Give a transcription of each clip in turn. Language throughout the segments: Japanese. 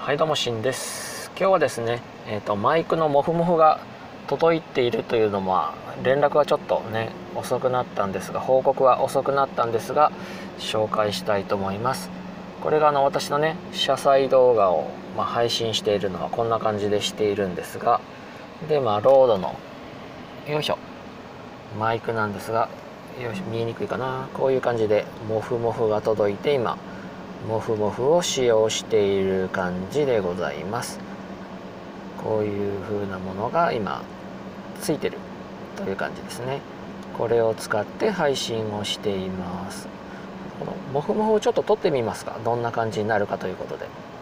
はいどうもしんです。今日はですね、マイクのモフモフが届いているというのも連絡はちょっとね遅くなったんですが、報告は遅くなったんですが紹介したいと思います。これが私のね車載動画を、配信しているのはこんな感じでしているんですが、でロードのよいしょマイクなんですが、よいしょ見えにくいかな、こういう感じでモフモフが届いて今モフモフを使用している感じでございます。こういう風なものが今ついてるという感じですね。これを使って配信をしています。このモフモフをちょっと撮ってみますか、どんな感じになるかということで、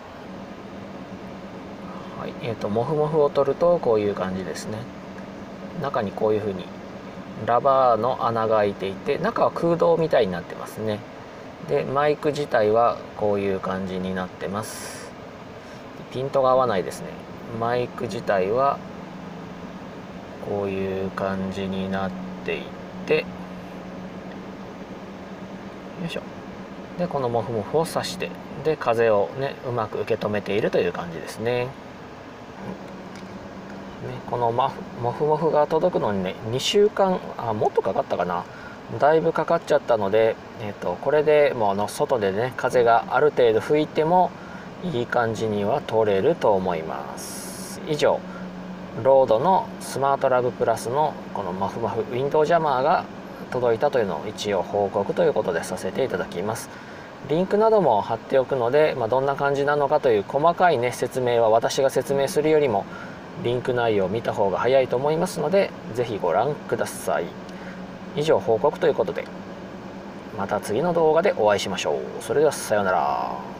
はい、モフモフを撮るとこういう感じですね。中にこういう風にラバーの穴が開いていて、中は空洞みたいになってますね。でマイク自体はこういう感じになってます。ピントが合わないですね。マイク自体はこういう感じになっていて、よいしょでこのモフモフを挿して、で風をねうまく受け止めているという感じですね。このモフモフが届くのにね2週間もっとかかったかな、だいぶかかっちゃったので、これでもう外でね風がある程度吹いてもいい感じには取れると思います。以上ロードのスマートラブプラスのこのマフマフウィンドウジャマーが届いたというのを一応報告ということでさせていただきます。リンクなども貼っておくので、どんな感じなのかという細かいね説明は私が説明するよりもリンク内容を見た方が早いと思いますので、ぜひご覧ください。以上報告ということで、また次の動画でお会いしましょう。それではさようなら。